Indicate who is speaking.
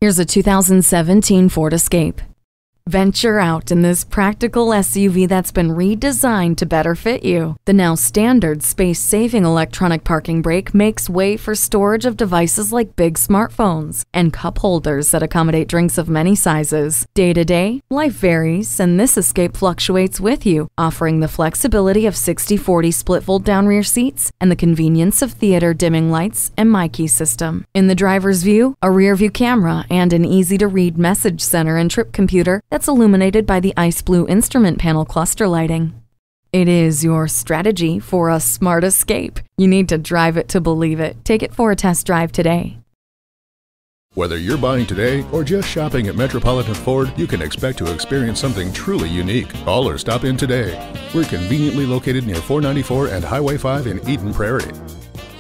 Speaker 1: Here's a 2017 Ford Escape. Venture out in this practical SUV that's been redesigned to better fit you. The now standard space-saving electronic parking brake makes way for storage of devices like big smartphones and cup holders that accommodate drinks of many sizes. Day to day, life varies, and this Escape fluctuates with you, offering the flexibility of 60/40 split fold-down rear seats and the convenience of theater dimming lights and MyKey system. In the driver's view, a rear-view camera and an easy-to-read message center and trip computer that's illuminated by the ice blue instrument panel cluster lighting. It is your strategy for a smart escape. You need to drive it to believe it. Take it for a test drive today.
Speaker 2: Whether you're buying today or just shopping at Metropolitan Ford, you can expect to experience something truly unique. Call or stop in today. We're conveniently located near 494 and Highway 5 in Eden Prairie.